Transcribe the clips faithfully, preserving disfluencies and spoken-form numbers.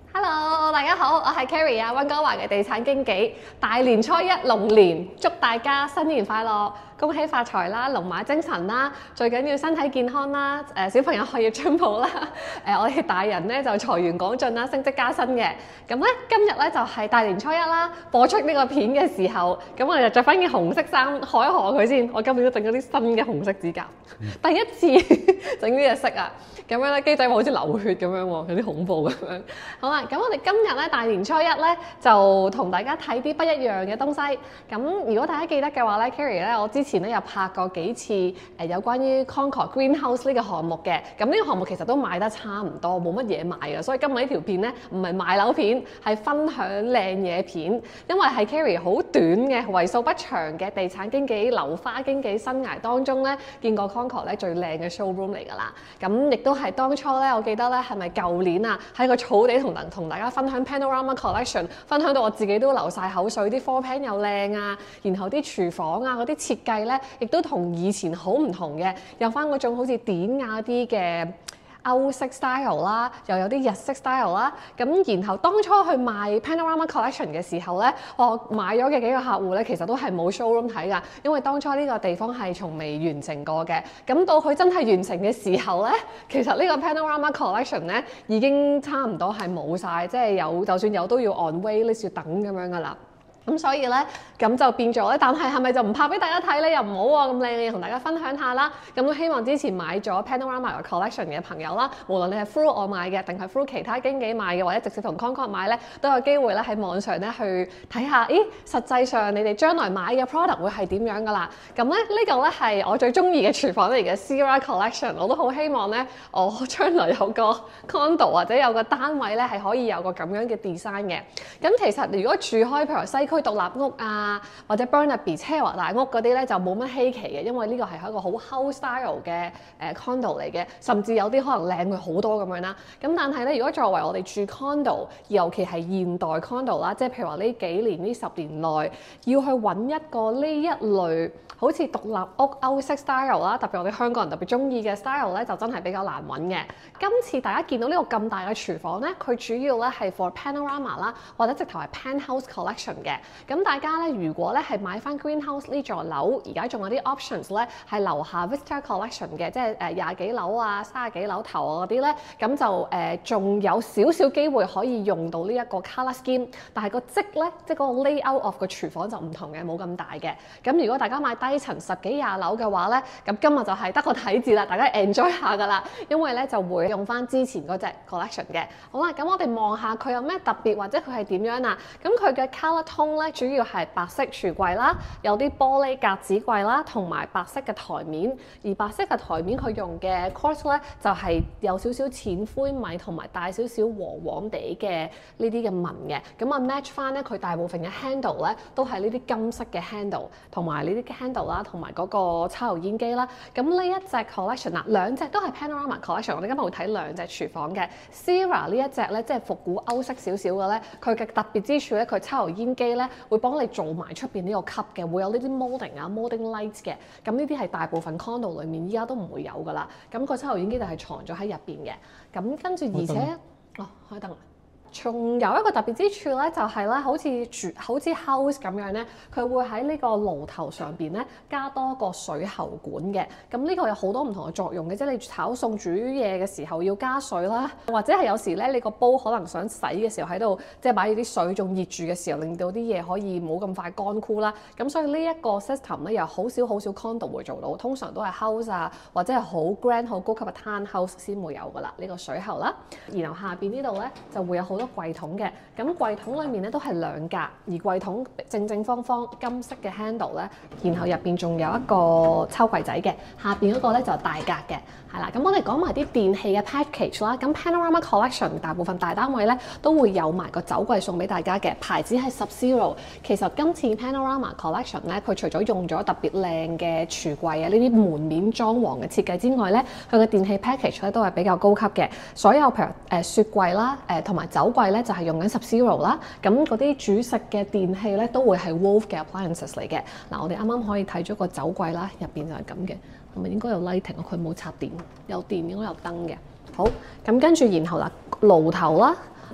Hello， 大家好，我係 Carrie 啊，溫哥華嘅地產經紀。大年初一龍年，祝大家新年快樂，恭喜發財啦，龍馬精神啦，最緊要身體健康啦，誒、呃、小朋友學業進步啦，誒、呃、我哋大人咧就財源廣進啦，升職加薪嘅。咁咧今日咧就係、是、大年初一啦，播出呢個片嘅時候，咁我哋就着翻件紅色衫，賀一賀佢先。我今年都整咗啲新嘅紅色指甲，嗯、第一次整呢隻色啊！咁樣咧，機仔好似流血咁樣喎，有啲恐怖咁樣。好啦，咁我哋今日咧大年初一咧就同大家睇啲不一樣嘅東西。咁如果大家記得嘅話咧 ，Carrie 咧我之前咧有拍過幾次誒、呃、有關於 Concord Greenhouse 呢個項目嘅。咁呢個項目其實都賣得差唔多，冇乜嘢賣嘅。所以今日呢條片咧唔係賣樓片，係分享靚嘢片。因為係 Carrie 好短嘅為數不長嘅地產經紀、樓花經紀生涯當中咧，見過 Concord 咧最靚嘅 showroom 嚟㗎啦。咁亦都係當初咧，我記得咧係咪舊年啊，喺個草地同同大家分享 Panorama Collection， 分享到我自己都流晒口水，啲 floor plan 又靚啊，然後啲廚房啊嗰啲設計咧，亦都同以前好唔同嘅，有翻嗰種好似典雅啲嘅歐式 style 啦，又有啲日式 style 啦，咁然後當初去賣 Panorama Collection 嘅時候咧，我買咗嘅幾個客戶咧，其實都係冇 showroom 睇㗎，因為當初呢個地方係從未完成過嘅。咁到佢真係完成嘅時候咧，其實呢個 Panorama Collection 咧已經差唔多係冇晒，即係有就算有都要 on wait list 要等咁樣㗎啦。咁所以咧，咁就變咗咧。但係係咪就唔拍俾大家睇咧？又唔好喎，咁靚嘅嘢同大家分享下啦。咁都希望之前買咗 Panorama Collection 嘅朋友啦，無論你係 through 我買嘅，定係 through 其他經紀買嘅，或者直接同 Concord 買咧，都有機會咧喺網上咧去睇下，咦，實際上你哋將來買嘅 product 會係點樣㗎啦？咁咧呢個咧係我最中意嘅廚房嚟嘅 Sierra Collection， 我都好希望咧，我將來有個 condo 或者有個單位咧係可以有個咁樣嘅 design 嘅。咁其實如果住開譬如西區獨立屋啊，或者 Burnaby 奢華大屋嗰啲咧，就冇乜稀奇嘅，因為呢個係一個好 house style 嘅誒 condo 嚟嘅，甚至有啲可能靚佢好多咁樣啦。咁但係咧，如果作為我哋住 condo， 尤其係現代 condo 啦，即係譬如話呢幾年呢十年內要去揾一個呢一類好似獨立屋歐式 style 啦，特別我哋香港人特別中意嘅 style 咧，就真係比較難揾嘅。今次大家見到呢個咁大嘅廚房咧，佢主要咧係 for Panorama 啦，或者直頭係 Penthouse Collection 嘅。咁大家咧，如果咧係買翻 Greenhouse 呢座樓，而家仲有啲 options 咧，係樓下 Vista Collection 嘅，即係誒廿幾樓啊、三十幾樓頭啊嗰啲咧，咁就誒仲、呃、有少少機會可以用到呢一個 colour scheme， 但係個積咧，即係嗰個 layout of 個廚房就唔同嘅，冇咁大嘅。咁如果大家買低層十幾廿樓嘅話咧，咁今日就係得個睇字啦，大家 enjoy 下㗎啦，因為咧就會用翻之前嗰隻 collection 嘅。好啦，咁我哋望下佢有咩特別或者佢係點樣啊？咁佢嘅 colour tone 咧，主要係白色櫥櫃啦，有啲玻璃格子櫃啦，同埋白色嘅台面。而白色嘅台面佢用嘅 quartz 咧，就係、是、有少少淺灰米同埋帶少少黃黃地嘅呢啲嘅紋嘅。咁啊 match 翻咧，佢大部分嘅 handle 咧都係呢啲金色嘅 handle， 同埋呢啲 handle 啦，同埋嗰個抽油煙機啦。咁呢一隻 collection 啊，兩隻都係 Panorama Collection。我哋今日會睇兩隻廚房嘅 Sierra 呢一隻咧，即係復古歐式少少嘅咧，佢嘅特別之處咧，佢抽油煙機咧會幫你做埋出邊呢個級嘅，會有呢啲 molding 啊、molding lights 嘅。咁呢啲係大部分 condo 裡面依家都唔會有㗎啦。咁個抽油煙機就係藏咗喺入邊嘅。咁跟住而且哦，開燈。仲有一個特別之處咧，就係咧，好似住好似 house 咁樣咧，佢會喺呢個爐頭上邊咧加多個水喉管嘅。咁呢個有好多唔同嘅作用嘅，即係你炒餸煮嘢嘅時候要加水啦，或者係有時咧你個煲可能想洗嘅時候喺度，即係擺住啲水仲熱住嘅時候，令到啲嘢可以冇咁快乾枯啦。咁所以呢一個 system 咧又好少好少 condo 會做到，通常都係 house 啊或者係好 grand 好高級嘅 townhouse 先會有㗎啦。呢個水喉啦，然後下邊呢度咧就會有好多櫃桶嘅，咁櫃桶裏面咧都係兩格，而櫃桶正正方方金色嘅 handle 咧，然後入邊仲有一個抽櫃仔嘅，下邊嗰個咧就係大格嘅，係啦。咁我哋講埋啲電器嘅 package 啦，咁 Panorama Collection 大部分大單位咧都會有埋個酒櫃送俾大家嘅，牌子係 Sub-Zero。其實今次 Panorama Collection 咧，佢除咗用咗特別靚嘅櫥櫃啊，呢啲門面裝潢嘅設計之外咧，佢嘅電器 package 咧都係比較高級嘅，所有譬如誒、呃、雪櫃啦，誒同埋酒櫃咧就係用緊 Sub-Zero 啦，咁嗰啲煮食嘅電器咧都會係 Wolf 嘅 appliances 嚟嘅。嗱，我哋啱啱可以睇咗個酒櫃啦，入邊就係咁嘅，係咪應該有 lighting？佢冇插電，有電應該有燈嘅。好，咁跟住然後啦，爐頭啦。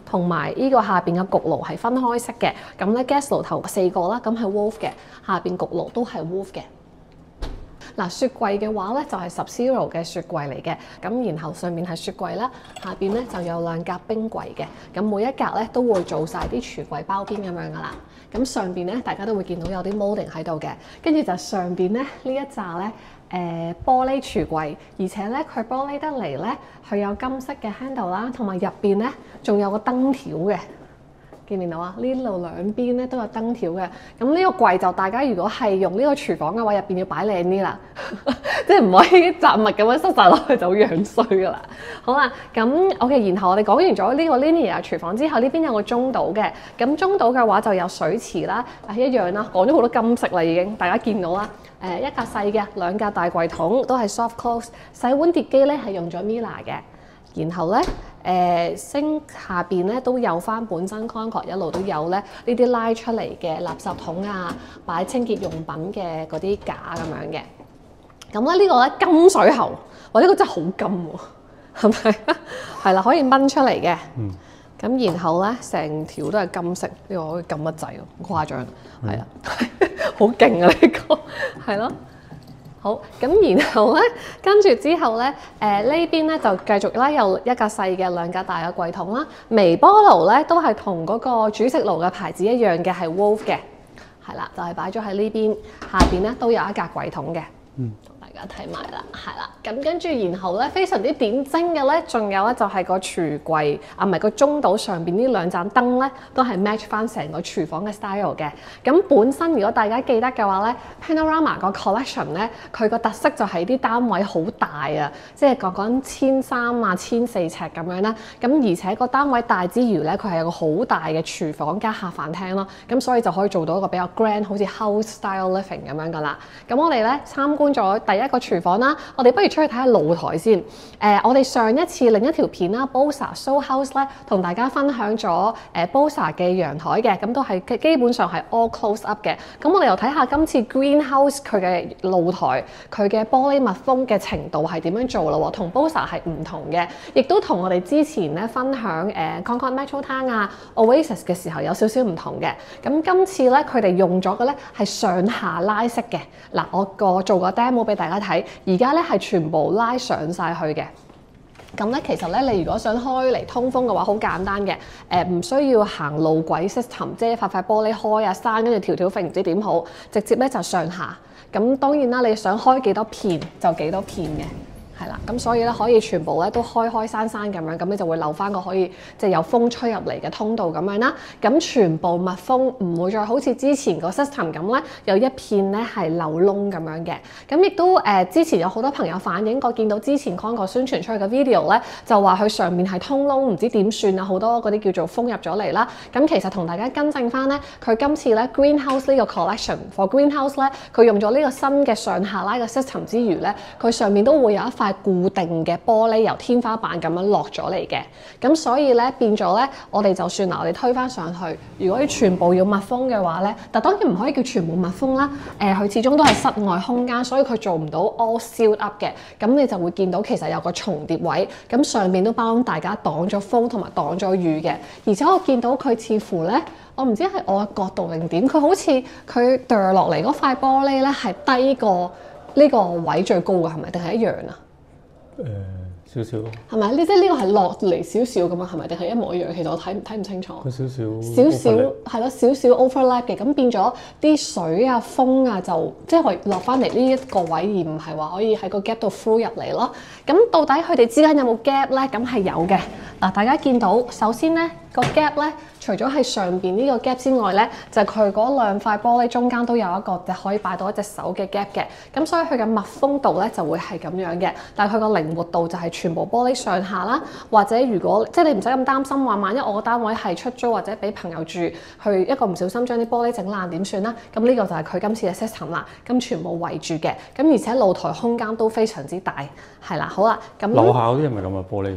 同埋呢個下邊嘅焗爐係分開式嘅。咁咧 gas 爐頭四個啦，咁係 Wolf 嘅，下邊焗爐都係 Wolf 嘅。嗱，雪櫃嘅話咧就係 Sub-Zero 嘅雪櫃嚟嘅，咁然後上面係雪櫃啦，下邊咧就有兩格冰櫃嘅，咁每一格咧都會做晒啲櫥櫃包邊咁樣噶啦。咁上邊咧大家都會見到有啲 molding 喺度嘅，跟住就上邊咧呢一紮咧誒玻璃櫥櫃，而且咧佢玻璃得嚟咧佢有金色嘅 handle 啦，同埋入邊咧仲有個燈條嘅。見唔見到啊？呢度兩邊咧都有燈條嘅，咁呢個櫃就大家如果係用呢個廚房嘅話，入邊要擺靚啲啦，即係唔可以雜物咁樣塞晒落去就好樣衰噶啦。好啦，咁 OK， 然後我哋講完咗呢個 linear 廚房之後，呢邊有個中島嘅，咁中島嘅話就有水池啦，係一樣啦，講咗好多金色啦已經，大家見到啦。誒一格細嘅，兩格大櫃桶都係 soft close， 洗碗碟機咧係用咗 Miele 嘅。然後咧，誒、呃、星下邊咧都有翻本身 Concord 一路都有咧呢啲拉出嚟嘅垃圾桶啊，擺清潔用品嘅嗰啲架咁樣嘅。咁咧呢個咧金水喉，哇！呢、這個真係好金喎，係咪？係啦，可以掹出嚟嘅。嗯。咁然後咧，成條都係金色，呢、這個可以撳一掣喎，好誇張，係啦，好勁啊！呢、這個係咯。好，咁然後咧，跟住之後咧，誒、呃、呢邊咧就繼續啦，有一格細嘅兩格大嘅櫃桶啦。微波爐咧都係同嗰個煮食爐嘅牌子一樣嘅，係 Wolf 嘅，係啦，就係擺咗喺呢邊，下邊咧都有一格櫃桶嘅。嗯。大家睇埋啦，係啦，咁跟住然後咧，非常之點睛嘅咧，仲有咧就係個櫥櫃啊，唔係個中島上邊呢兩盞燈咧，都係 match 翻成個廚房嘅 style 嘅。咁本身如果大家記得嘅話咧 ，Panorama 個 collection 咧，佢個特色就係啲單位好大啊，即係講講千三啊、千四尺咁樣啦。咁而且個單位大之餘咧，佢係有個好大嘅廚房加客飯廳咯。咁所以就可以做到一個比較 grand， 好似 house style living 咁樣噶啦。咁我哋咧參觀咗第一一個廚房啦，我哋不如出去睇下露台先。誒、呃，我哋上一次另一條片啦 ，Bosa Soho House 咧，同大家分享咗誒 Bosa 嘅陽台嘅，咁都係基本上係 all close up 嘅。咁我哋又睇下今次 Greenhouse 佢嘅露台，佢嘅玻璃密封嘅程度係點樣做咯？同 Bosa 係唔同嘅，亦都同我哋之前咧分享誒、呃、Concord Metrotown 啊 Oasis 嘅時候有少少唔同嘅。咁今次咧佢哋用咗嘅咧係上下拉式嘅。嗱，我個做個 demo 俾大家睇，而家咧係全部拉上晒去嘅。咁咧其實咧，你如果想開嚟通風嘅話，好簡單嘅。誒、呃，唔需要行路軌 system， 即係塊塊玻璃開啊閂，跟住條條揈唔知點好，直接咧就上下。咁當然啦，你想開幾多片就幾多片嘅。係啦，咁所以咧可以全部咧都開開閂閂咁樣，咁你就會留翻個可以即係有風吹入嚟嘅通道咁樣啦。咁全部密封，唔會再好似之前個 system 咁咧，有一片咧係漏窿咁樣嘅。咁亦都誒、呃、之前有好多朋友反映過，見到之前 Concord 宣傳出去嘅 video 咧，就話佢上面係通窿，唔知點算啊，好多嗰啲叫做風入咗嚟啦。咁其實同大家更正翻咧，佢今次咧 Greenhouse 呢個 collection for Greenhouse 咧，佢用咗呢個新嘅上下拉嘅 system 之餘咧，佢上面都會有一塊固定嘅玻璃由天花板咁樣落咗嚟嘅，咁所以咧變咗咧，我哋就算嗱，我哋推返上去，如果要全部要密封嘅話咧，但當然唔可以叫全部密封啦。誒、呃，佢始終都係室外空間，所以佢做唔到 all sealed up 嘅。咁你就會見到其實有個重疊位，咁上面都幫大家擋咗風同埋擋咗雨嘅。而且我見到佢似乎咧，我唔知係我嘅角度定點，佢好似佢墮落嚟嗰塊玻璃咧係低過呢個位最高嘅，係咪？定係一樣啊？ 誒、呃、少少係咪？呢即係呢個係落嚟少少咁樣，係咪？定係一模一樣？其實我睇睇唔清楚。 有少少少少係咯，少少 overlap 嘅，咁變咗啲水啊、風啊，就即係可以落翻嚟呢一個位，而唔係話可以喺個 gap 度 through 入嚟咯。咁到底佢哋之間有冇 gap 咧？咁係有嘅。嗱，大家見到首先咧個 gap 咧，除咗係上邊呢個 gap 之外咧，就係佢嗰兩塊玻璃中間都有一個就可以擺到一隻手嘅 gap 嘅。咁所以佢嘅密封度咧就會係咁樣嘅，但係佢個靈活度就係全部玻璃上下啦。或者如果即係你唔使咁擔心話，萬一我個單位係出租或者俾朋友住，去一個唔小心將啲玻璃整爛點算啦？咁呢個就係佢今次嘅 system 啦。咁全部圍住嘅，咁而且露台空間都非常之大，係啦，好啦，咁樓下嗰啲係咪咁嘅玻璃？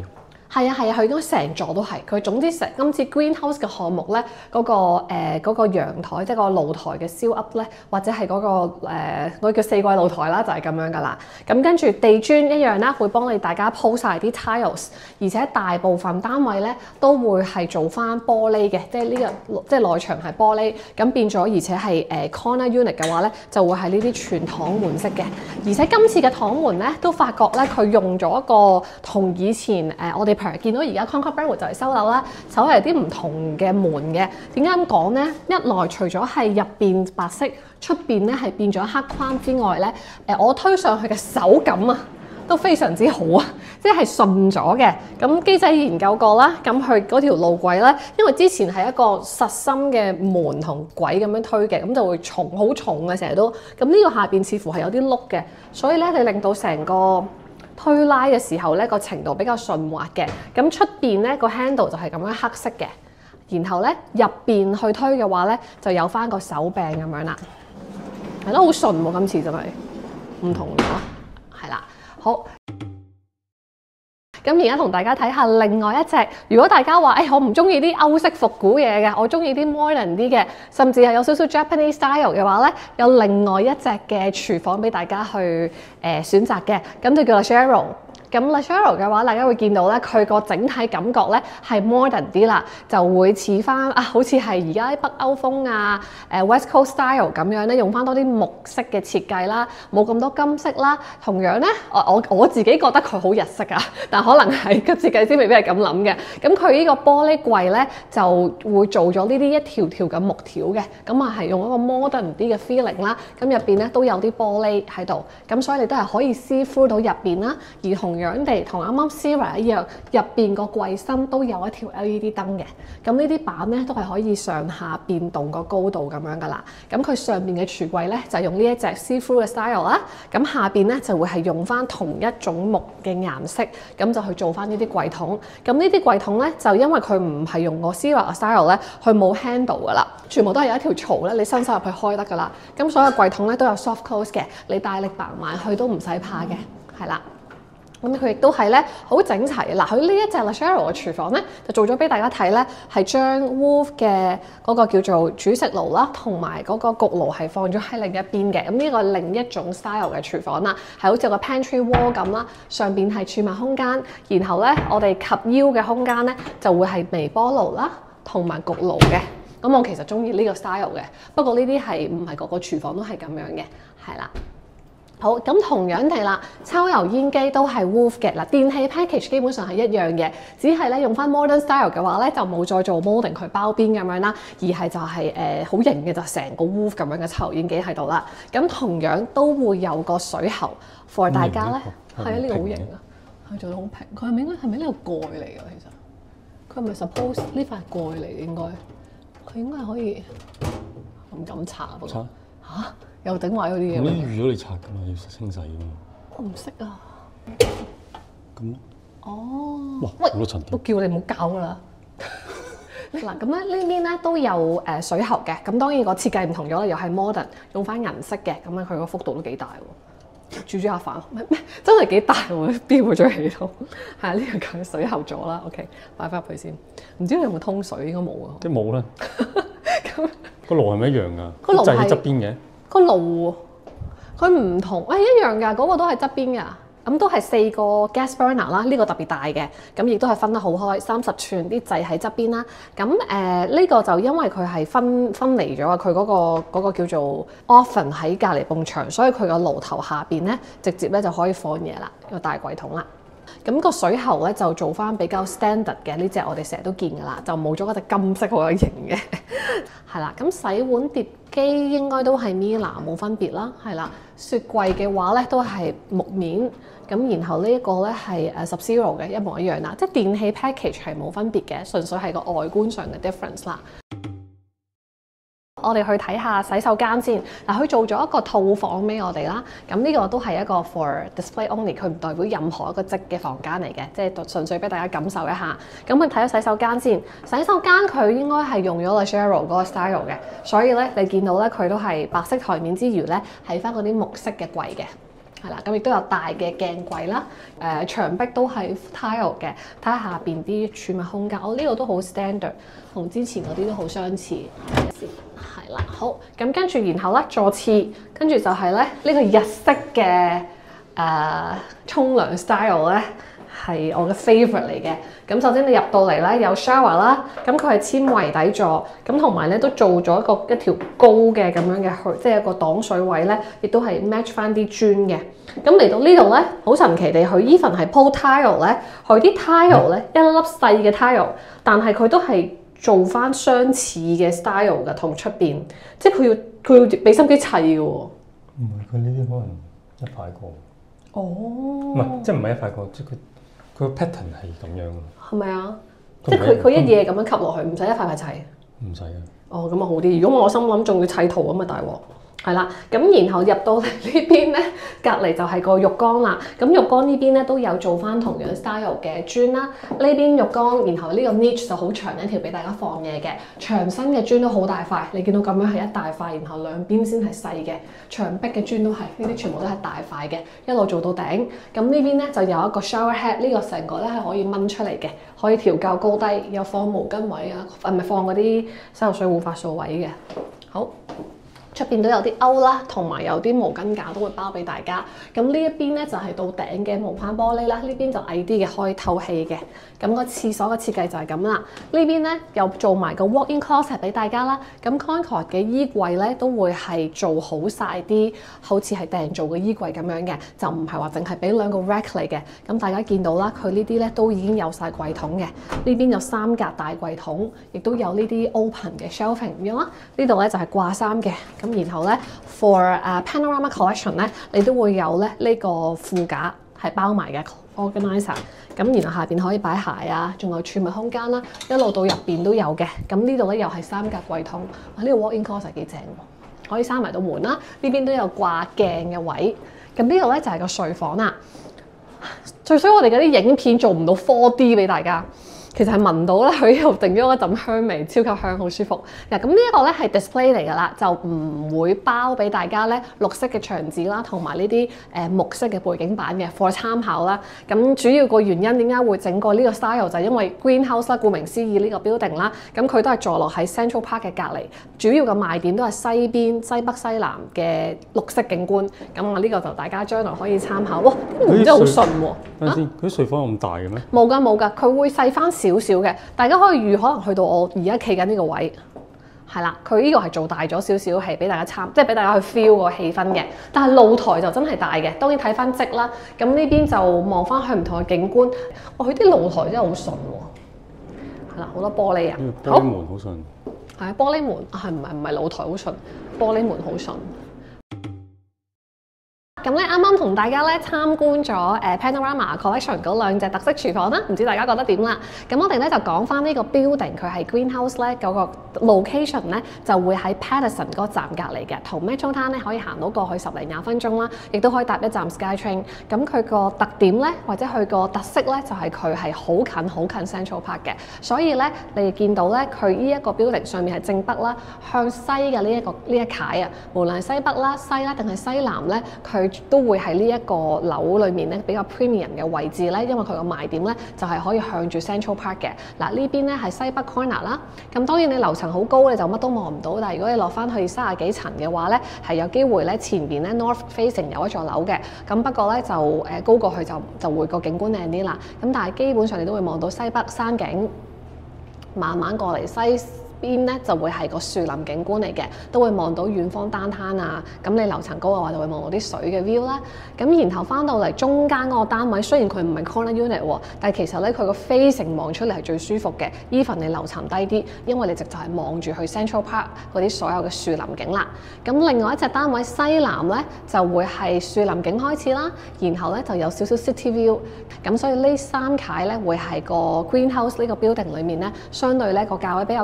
係啊係啊，佢應該成座都係。佢總之成今次 Greenhouse 嘅項目咧，嗰、嗰個誒嗰、呃嗰個陽台即係個露台嘅燒 up 咧，或者係嗰、嗰個誒嗰、呃嗰個、叫四季露台啦，就係、係、咁樣噶啦。咁跟住地磚一樣啦，會幫你大家鋪晒啲 tiles， 而且大部分單位咧都會係做翻玻璃嘅，即係呢、呢個即係內牆係玻璃，咁變咗而且係誒 corner unit 嘅話咧，就會係呢啲全敞門式嘅。而且今次嘅敞門咧，都發覺咧佢用咗一個同以前誒、呃、我哋譬如見到而家 Concord Brentwood 就係收樓啦，稍為有啲唔同嘅門嘅。點解咁講咧？一來除咗係入邊白色，出邊咧係變咗黑框之外咧，誒、呃、我推上去嘅手感啊都非常之好啊，即係順咗嘅。咁機仔研究過啦，咁佢嗰條路軌咧，因為之前係一個實心嘅門同軌咁樣推嘅，咁就會重好重嘅成日都。咁呢個下邊似乎係有啲碌嘅，所以咧你令到成個推拉嘅時候咧個程度比較順滑嘅。咁出邊咧個 handle 就係咁樣黑色嘅，然後咧入邊去推嘅話咧就有翻個手柄咁樣啦，係咯，好順喎，今次真係唔同咗，係啦。好，咁而家同大家睇下另外一隻。如果大家話，誒、哎、我唔中意啲歐式復古嘢嘅，我中意啲 modern 啲嘅，甚至係有少少 Japanese style 嘅話咧，有另外一隻嘅廚房俾大家去誒、呃、選擇嘅，咁就叫做 Lashero。咁 Lashero 嘅話，大家會見到咧，佢個整體感覺咧係 modern 啲啦，就會似翻啊，好似係而家啲北歐風啊、誒 West Coast style 咁樣咧，用翻多啲木色嘅設計啦，冇咁多金色啦。同樣咧，我我我自己覺得佢好日式啊，但可能係個設計師未必係咁諗嘅。咁佢呢個玻璃櫃咧就會做咗呢啲一條條嘅木條嘅，咁啊係用一個 modern 啲嘅 feeling 啦。咁入邊咧都有啲玻璃喺度，咁所以你都係可以 see through 到入邊啦。而同樣地，同啱啱 Sierra 一樣，入邊個櫃身都有一條 L E D 燈嘅。咁呢啲板咧都係可以上下變動個高度咁樣噶啦。咁佢上邊嘅櫥櫃咧就係用呢一隻 see through 嘅 style 啦。咁下邊咧就會係用翻同一種木嘅顏色，咁就去做翻呢啲櫃桶。咁呢啲櫃桶咧就因為佢唔係用個 Sierra 嘅 style 咧，佢冇 handle 噶啦，全部都係有一條槽咧，你伸手入去開得噶啦。咁所有櫃桶咧都有 soft close 嘅，你大力拔埋去都唔使怕嘅，係啦。咁佢亦都係咧好整齊。嗱，佢呢一隻 Lashero 嘅廚房咧，就做咗俾大家睇咧，係將 Wolf 嘅嗰個叫做煮食爐啦，同埋嗰個焗爐係放咗喺另一邊嘅。咁呢個另一種 style 嘅廚房啦，係好似有個 pantry wall 咁啦，上邊係儲物空間，然後咧我哋及腰嘅空間咧就會係微波爐啦，同埋焗爐嘅。咁我其實中意呢個 style 嘅，不過呢啲係唔係個個廚房都係咁樣嘅，係啦。好，咁同樣地啦，抽油煙機都係 Wolf 嘅。嗱，電器 package 基本上係一樣嘅，只係咧用翻 modern style 嘅話咧，就冇再做 molding 佢包邊咁樣啦，而係就係誒好型嘅，就成個 Wolf 咁樣嘅抽油煙機喺度啦。咁同樣都會有個水喉 for 大家咧，係啊，呢個好型啊，佢做得好平。佢係咪應該係咪呢個蓋嚟㗎？其實佢係咪 suppose 呢塊蓋嚟？應該佢應該係可以，唔敢查不過嚇。又整壞嗰啲嘢。咁預咗你拆㗎嘛，要清洗㗎嘛。 我唔識啊。 咁哦。 哇！好多層。 都叫你唔好搞㗎啦。嗱，咁咧呢邊咧都有誒水喉嘅，咁當然個設計唔同咗啦，又係 modern，用翻銀色嘅，咁咧佢個幅度都幾大喎。煮咗下飯，咩咩真係幾大喎，飆咗起到。係啊，呢個梗係水喉咗啦。OK， 擺翻入去先。唔知你有冇通水？應該冇啊。 即係冇啦。 咁個爐係咪一樣㗎？ 個爐係喺側邊嘅。 個爐佢唔同，誒、哎、一樣㗎，嗰、那個都係側邊㗎，咁都係四個 gas burner 啦，呢個特別大嘅，咁亦都係分得好開，三十寸啲掣喺側邊啦。咁誒呢個就因為佢係分分離咗啊，佢嗰、那個那個叫做 oven 喺隔離埲牆，所以佢個爐頭下邊咧直接咧就可以放嘢啦，個大櫃桶啦。咁個水喉咧就做翻比較 standard 嘅呢隻，我哋成日都見㗎啦，就冇咗嗰隻金色好有型嘅，係啦。咁洗碗碟機應該都係 Miele 冇分別啦，係啦。雪櫃嘅話咧都係木面，咁然後呢一個咧係誒 Sub-Zero 嘅一模一樣啦，即係電器 package 係冇分別嘅，純粹係個外觀上嘅 difference 啦。我哋去睇下洗手間先。嗱，佢做咗一個套房俾我哋啦。咁呢個都係一個 for display only，佢唔代表任何一個職嘅房間嚟嘅，即係純粹俾大家感受一下。咁去睇下洗手間先。洗手間佢應該係用咗 Lashero 嗰個 style 嘅，所以咧你見到咧佢都係白色台面之餘咧係翻嗰啲木色嘅櫃嘅。 係啦，咁亦都有大嘅鏡櫃啦，誒、呃、牆壁都係 tile 嘅，睇下下邊啲儲物空間，我呢度都好 standard， 同之前嗰啲都好相似。係啦，好，咁跟住然後咧座廁，跟住就係咧呢、呢個日式嘅誒沖涼 style 咧。係我嘅 favourite 嚟嘅。咁首先你入到嚟咧有 shower 啦，咁佢係纖維底座，咁同埋咧都做咗一個一條高嘅咁樣嘅去，即係一個擋水位咧，亦都係 match 翻啲磚嘅。咁嚟到呢度咧，好神奇地，佢 even 係鋪 tile 咧，佢啲 tile 咧一粒粒細嘅 tile，但係佢都係做翻相似嘅 style 嘅，同出邊，即係佢要佢要俾心機砌嘅喎。 唔係，佢呢啲可能一塊過。 哦， 唔係，即係唔係一塊過，即係佢。佢個 pattern 係咁樣㗎， 係咪啊？即係佢佢一嘢咁樣吸落去，唔使一塊塊砌。 唔使啊。 哦，咁啊好啲。如果我心諗仲要砌圖咁啊大鑊。係啦，咁然後入到嚟呢邊咧，隔離就係個浴缸啦。咁浴缸呢邊咧都有做翻同樣 style 嘅磚啦。呢邊浴缸，然後呢個 niche 就好長一條俾大家放嘢嘅。牆身嘅磚都好大塊，你見到咁樣係一大塊，然後兩邊先係細嘅。牆壁嘅磚都係，呢啲全部都係大塊嘅，一路做到頂。咁呢邊咧就有一個 shower head， 呢個成個咧係可以掹出嚟嘅，可以調校高低，有放毛巾位啊，係咪放嗰啲洗頭水護髮素位嘅。好。出邊都有啲勾啦，同埋有啲毛巾架都會包俾大家。咁呢一邊咧就係到頂嘅無框玻璃啦，呢邊就矮啲嘅可以透氣嘅。咁個廁所嘅設計就係咁啦。呢邊咧又做埋個 walk-in closet 俾大家啦。咁 Concord 嘅衣櫃咧都會係做好晒啲，好似係訂做嘅衣櫃咁樣嘅，就唔係話淨係俾兩個 rack 嚟嘅。咁大家見到啦，佢呢啲咧都已經有晒櫃桶嘅。呢邊有三格大櫃桶，亦都有呢啲 open 嘅 shelving 咁樣啦。呢度咧就係掛衫嘅。咁然後咧 ，for 誒、uh, Panorama Collection 咧，你都會有咧呢、這個副架係包埋嘅 organizer。咁然後下邊可以擺鞋啊，仲有儲物空間啦，一路到入邊都有嘅。咁呢度咧又係三格櫃桶，哇！呢、這個 walk-in closet 幾正喎，可以閂埋到門啦。呢邊都有掛鏡嘅位。咁呢度咧就係、是、個睡房啦。最衰我哋嗰啲影片做唔到 four D 俾大家。其實係聞到咧，佢又定咗一陣香味，超級香，好舒服。嗱，咁呢一個咧係 display 嚟㗎啦，就唔會包俾大家咧綠色嘅牆紙啦，同埋呢啲誒木色嘅背景板嘅 for 參考啦。咁主要個原因點解會整個呢個 style 就係因為 Greenhouse 啦，顧名思義呢個 building 啦，咁佢都係坐落喺 Central Park 嘅隔離，主要嘅賣點都係西邊、西北、西南嘅綠色景觀。咁我呢個就大家將來可以參考。哇，啲門真係好順喎。 等陣先，佢啲睡房咁大嘅咩？ 冇㗎冇㗎，佢會細翻少少嘅，大家可以預可能去到我而家企緊呢個位，係啦，佢呢個係做大咗少少，係俾大家參，即係俾大家去 feel 個氣氛嘅。但係露台就真係大嘅，當然睇翻積啦。咁呢邊就望翻去唔同嘅景觀，哇！佢啲露台真係好順喎，係啦，好多玻璃啊， 玻璃門好順， 係啊，玻璃門係唔係唔係露台好順，玻璃門好順。咁咧，啱啱同大家咧參觀咗誒 Panorama Collection 嗰兩隻特色廚房啦，唔知大家覺得點啦？咁我哋咧就講翻呢個 building，佢係 Greenhouse 咧嗰個 location 咧就會喺 Patterson 嗰個站隔離嘅，同 Metro Town 咧可以行到過去十零廿分鐘啦，亦都可以搭一站 SkyTrain。咁佢個特點咧，或者佢個特色咧，就係佢係好近好近 Central Park 嘅，所以咧你哋見到咧佢呢一個 building 上面係正北啦，向西嘅呢一個呢一楷啊，無論西北啦、西啦定係西南咧，佢都會喺呢一個樓裏面咧比較 premium 嘅位置咧，因為佢個賣點咧就係可以向住 Central Park 嘅。嗱，呢邊咧係西北 corner 啦，咁當然你樓層好高你就乜都望唔到，但係如果你落翻去三十幾層嘅話咧，係有機會咧前邊咧 North facing 有一座樓嘅，咁不過咧就誒高過去就就會個景觀靚啲啦。咁但係基本上你都會望到西北山景，慢慢過嚟西邊咧就會係個樹林景觀嚟嘅，都會望到遠方單灘啊。咁你樓層高嘅話，就會望到啲水嘅 view 啦。咁然後翻到嚟中間嗰個單位，雖然佢唔係 corner unit 喎，但係其實咧佢個 facing 望出嚟係最舒服嘅。even 你樓層低啲，因為你直就係望住去 Central Park 嗰啲所有嘅樹林景啦。咁另外一隻單位西南咧就會係樹林景開始啦，然後咧就有少少 city view。咁所以呢三楷咧會係個 Greenhouse 呢個 building 裡面咧，相對咧個價位比較高啲。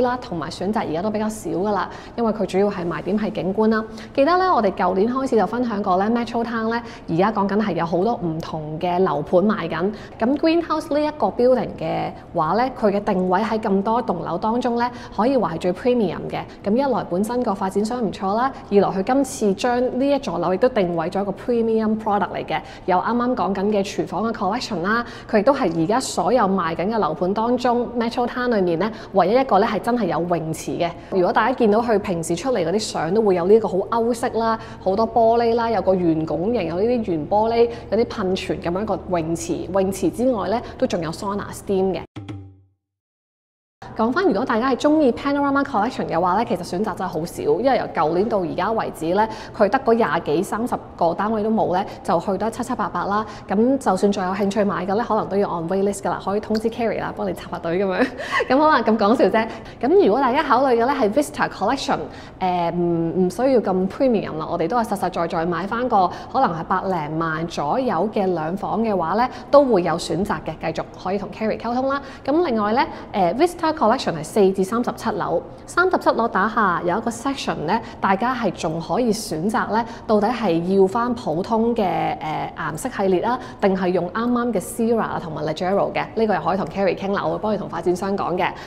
啦，同埋選擇而家都比較少噶啦，因為佢主要係賣點係景觀啦。記得咧，我哋舊年開始就分享過咧 Metro Town 咧，而家講緊係有好多唔同嘅樓盤賣緊。咁 Greenhouse 呢一個 building 嘅話咧，佢嘅定位喺咁多棟樓當中咧，可以話係最 premium 嘅。咁一來本身個發展商唔錯啦，二來佢今次將呢一座樓亦都定位咗一個 premium product 嚟嘅，有啱啱講緊嘅廚房嘅 collection 啦，佢亦都係而家所有賣緊嘅樓盤當中 Metro Town 裏面咧，唯一一個咧係真係有泳池嘅。如果大家見到佢平時出嚟嗰啲相，都會有呢個好歐式啦，好多玻璃啦，有個圓拱形，有呢啲圓玻璃，有啲噴泉咁樣一個泳池。泳池之外咧，都仲有 sauna steam 嘅。講翻，如果大家係中意 Panorama Collection 嘅話咧，其實選擇真係好少，因為由舊年到而家為止咧，佢得嗰廿幾三十個單位都冇咧，就去得七七八八啦。咁就算再有興趣買嘅咧，可能都要 on wait list 㗎啦，可以通知 Carrie 啦，幫你插下隊咁樣。咁好啦，咁講笑啫。咁如果大家考慮嘅咧係 Vista Collection， 誒唔唔需要咁 premium 啦，我哋都係實實在在買翻個可能係百零萬左右嘅兩房嘅話咧，都會有選擇嘅，繼續可以同 Carrie 溝通啦。咁另外咧，誒、呃、Vista Collection 係四至三十七樓，三十七樓打下有一個 section 咧，大家係仲可以選擇咧，到底係要翻普通嘅誒、呃、顏色系列啦，定係用啱啱嘅 Sierra 同埋 Leggero 嘅？呢、這個又可以同 Carrie 傾啦，我會幫你同發展商講嘅。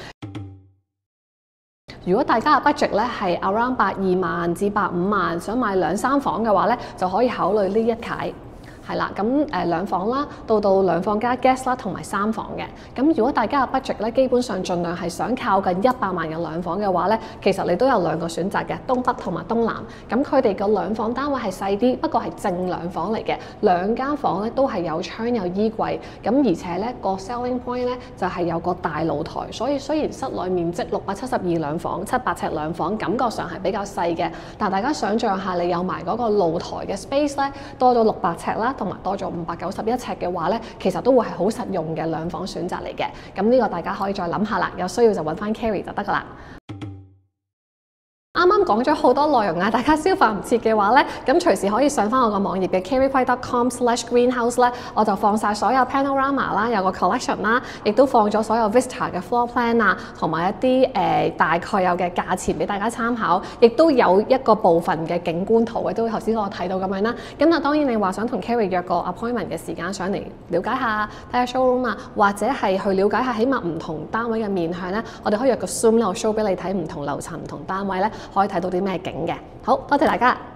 如果大家嘅 budget 咧係 around 百二萬至百五萬，想買兩三房嘅話咧，就可以考慮呢一階。係啦，咁誒、呃、兩房啦，到到兩房加 guest 啦，同埋三房嘅。咁如果大家嘅 budget 咧，基本上盡量係想靠近一百萬嘅兩房嘅話咧，其實你都有兩個選擇嘅，東北同埋東南。咁佢哋個兩房單位係細啲，不過係正兩房嚟嘅，兩間房咧都係有窗有衣櫃。咁而且咧個 selling point 咧就係、是、有個大露台，所以雖然室內面積六百七十二兩房，七百尺兩房，感覺上係比較細嘅，但大家想象下，你有埋嗰個露台嘅 space 咧，多咗六百尺啦。同埋多咗五百九十一尺嘅話咧，其實都會係好實用嘅兩房選擇嚟嘅。咁呢個大家可以再諗下啦，有需要就揾翻 Carrie 就得噶啦。啱啱講咗好多內容啊，大家消化唔切嘅話咧，咁隨時可以上翻我個網頁嘅 carrie quay dot com slash greenhouse 咧，我就放晒所有 panorama 啦，有個 collection 啦，亦都放咗所有 Vista 嘅 floor plan 啊，同埋一啲誒、呃、大概有嘅價錢俾大家參考，亦都有一個部分嘅景觀圖嘅，都頭先我睇到咁樣啦。咁啊當然你話想同 Carrie 約個 appointment 嘅時間上嚟了解下，睇下 showroom 啊，或者係去了解下起碼唔同單位嘅面向咧，我哋可以約個 zoom 咧，我 show 俾你睇唔同樓層、唔同單位咧。可以睇到啲咩景嘅。好多謝大家。